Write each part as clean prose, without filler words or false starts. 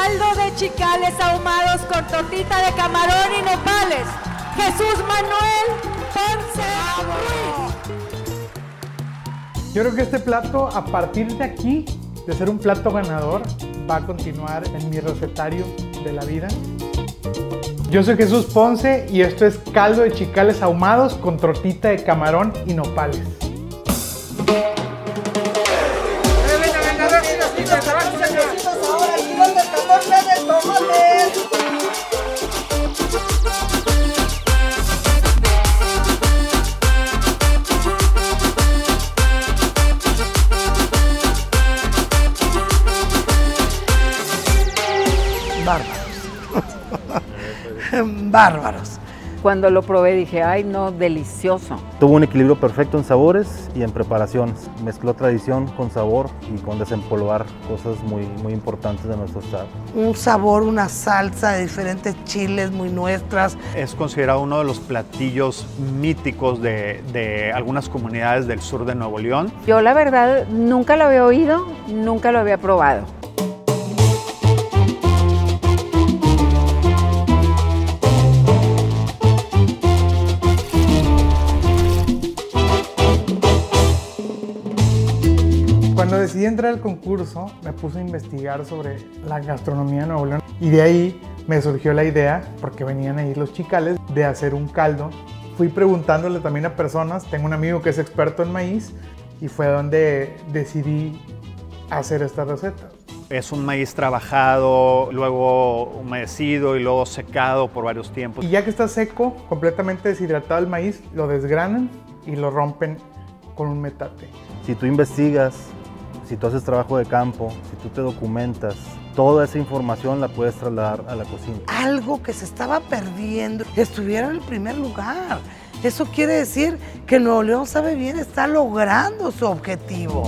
caldo de chicales ahumados con tortita de camarón y nopales. Jesús Manuel Ponce Ruiz. Yo creo que este plato, a partir de aquí, de ser un plato ganador, va a continuar en mi recetario de la vida. Yo soy Jesús Ponce y esto es caldo de chicales ahumados con tortita de camarón y nopales. Bárbaros. Cuando lo probé dije, ay no, delicioso. Tuvo un equilibrio perfecto en sabores y en preparaciones. Mezcló tradición con sabor y con desempolvar cosas muy importantes de nuestro estado. Un sabor, una salsa de diferentes chiles muy nuestras. Es considerado uno de los platillos míticos de algunas comunidades del sur de Nuevo León. Yo la verdad nunca lo había oído, nunca lo había probado. Cuando decidí entrar al concurso, me puse a investigar sobre la gastronomía de Nuevo León y de ahí me surgió la idea, porque venían ahí los chicales, de hacer un caldo. Fui preguntándole también a personas, tengo un amigo que es experto en maíz y fue donde decidí hacer esta receta. Es un maíz trabajado, luego humedecido y luego secado por varios tiempos. Y ya que está seco, completamente deshidratado el maíz, lo desgranan y lo rompen con un metate. Si tú investigas, si tú haces trabajo de campo, si tú te documentas, toda esa información la puedes trasladar a la cocina. Algo que se estaba perdiendo, estuviera en el primer lugar. Eso quiere decir que Nuevo León sabe bien, está logrando su objetivo.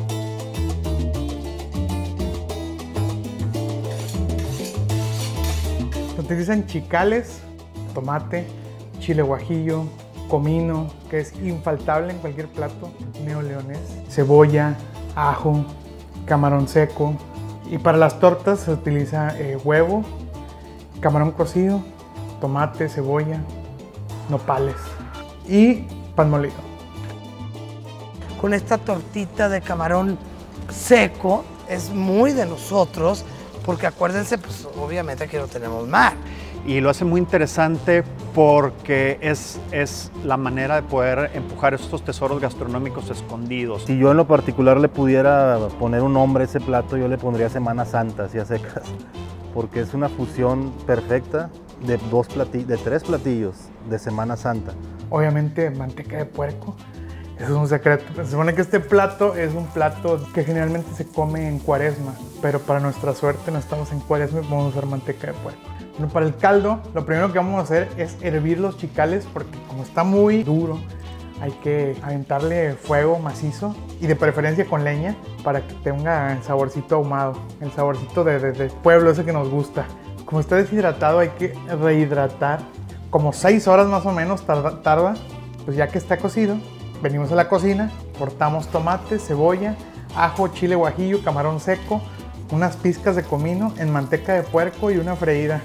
Se utilizan chicales, tomate, chile guajillo, comino, que es infaltable en cualquier plato neoleonés, cebolla, ajo, camarón seco, y para las tortas se utiliza huevo, camarón cocido, tomate, cebolla, nopales y pan molido. Con esta tortita de camarón seco es muy de nosotros, porque acuérdense, pues obviamente aquí no tenemos mar. Y lo hace muy interesante porque es la manera de poder empujar estos tesoros gastronómicos escondidos. Si yo en lo particular le pudiera poner un nombre a ese plato, yo le pondría Semana Santa, así a secas, porque es una fusión perfecta de tres platillos de Semana Santa. Obviamente manteca de puerco, eso es un secreto. Se supone que este plato es un plato que generalmente se come en Cuaresma, pero para nuestra suerte no estamos en Cuaresma y podemos usar manteca de puerco. Bueno, para el caldo, lo primero que vamos a hacer es hervir los chicales, porque como está muy duro, hay que aventarle fuego macizo y de preferencia con leña para que tenga el saborcito ahumado, el saborcito de pueblo ese que nos gusta. Como está deshidratado, hay que rehidratar, como 6 horas más o menos tarda. Pues ya que está cocido, venimos a la cocina, cortamos tomate, cebolla, ajo, chile guajillo, camarón seco, unas pizcas de comino en manteca de puerco y una freída.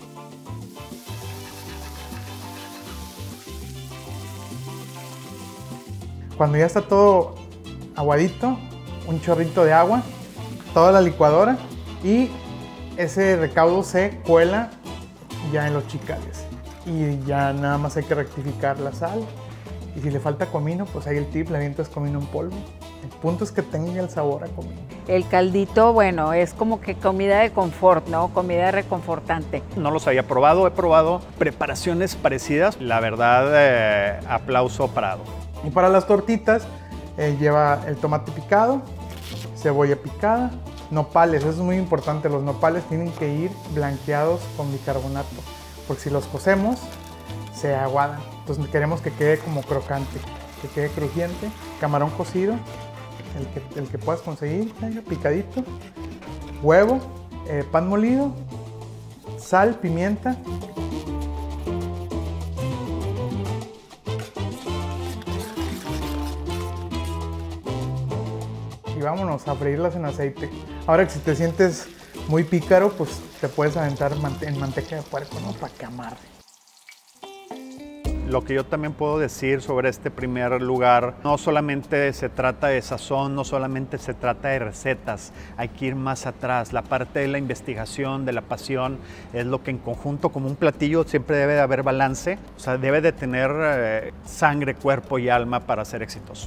Cuando ya está todo aguadito, un chorrito de agua, toda la licuadora y ese recaudo se cuela ya en los chicales. Y ya nada más hay que rectificar la sal. Y si le falta comino, pues ahí el tip, le avientas comino en polvo. El punto es que tenga el sabor a comino. El caldito, bueno, es como que comida de confort, ¿no? Comida reconfortante. No los había probado, he probado preparaciones parecidas. La verdad, aplauso parado. Y para las tortitas lleva el tomate picado, cebolla picada, nopales, eso es muy importante, los nopales tienen que ir blanqueados con bicarbonato, porque si los cocemos se aguadan, entonces queremos que quede como crocante, que quede crujiente. Camarón cocido, el que puedas conseguir, picadito, huevo, pan molido, sal, pimienta. Y vámonos a freírlas en aceite. Ahora que si te sientes muy pícaro, pues te puedes aventar en manteca de puerco, ¿no? Para que amarre. Lo que yo también puedo decir sobre este primer lugar, no solamente se trata de sazón, no solamente se trata de recetas, hay que ir más atrás. La parte de la investigación, de la pasión, es lo que en conjunto, como un platillo, siempre debe de haber balance, o sea, debe de tener sangre, cuerpo y alma para ser exitoso.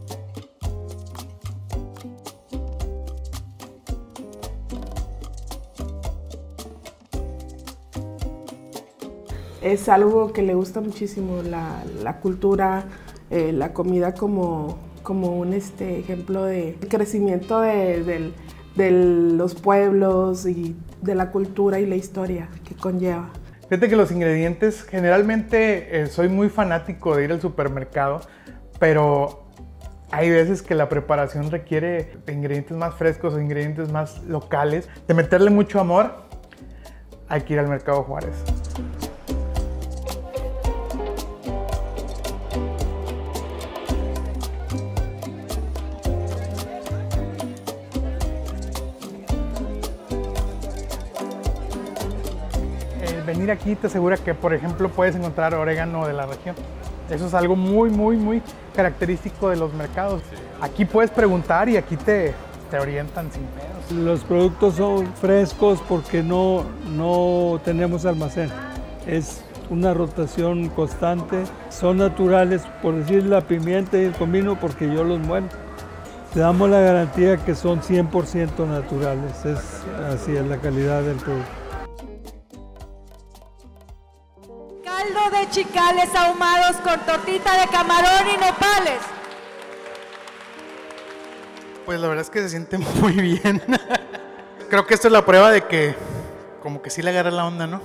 Es algo que le gusta muchísimo, la cultura, la comida como un ejemplo de crecimiento de los pueblos y de la cultura y la historia que conlleva. Fíjate que los ingredientes, generalmente soy muy fanático de ir al supermercado, pero hay veces que la preparación requiere de ingredientes más frescos o ingredientes más locales. De meterle mucho amor, hay que ir al Mercado Juárez. Venir aquí te asegura que, por ejemplo, puedes encontrar orégano de la región. Eso es algo muy característico de los mercados. Aquí puedes preguntar y aquí te orientan sin pedos. Los productos son frescos porque no tenemos almacén. Es una rotación constante. Son naturales, por decir la pimienta y el comino, porque yo los muelo. Te damos la garantía que son 100% naturales. Así es la calidad del producto. Caldo de chicales ahumados con tortita de camarón y nopales. Pues la verdad es que se siente muy bien. Creo que esto es la prueba de que como que sí le agarra la onda, ¿no?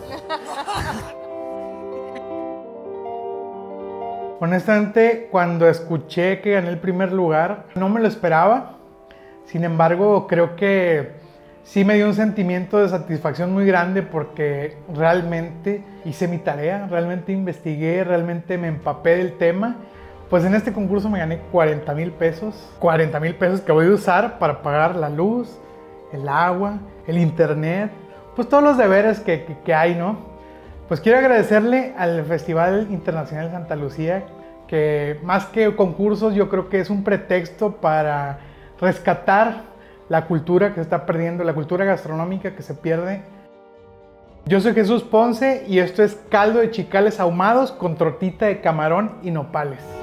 Honestamente, cuando escuché que gané el primer lugar, no me lo esperaba. Sin embargo, creo que sí me dio un sentimiento de satisfacción muy grande porque realmente hice mi tarea, realmente investigué, realmente me empapé del tema. Pues en este concurso me gané 40,000 pesos. 40,000 pesos que voy a usar para pagar la luz, el agua, el internet, pues todos los deberes que hay, ¿no? Pues quiero agradecerle al Festival Internacional de Santa Lucía, que más que concursos yo creo que es un pretexto para rescatar la cultura que se está perdiendo, la cultura gastronómica que se pierde. Yo soy Jesús Ponce y esto es caldo de chicales ahumados con tortita de camarón y nopales.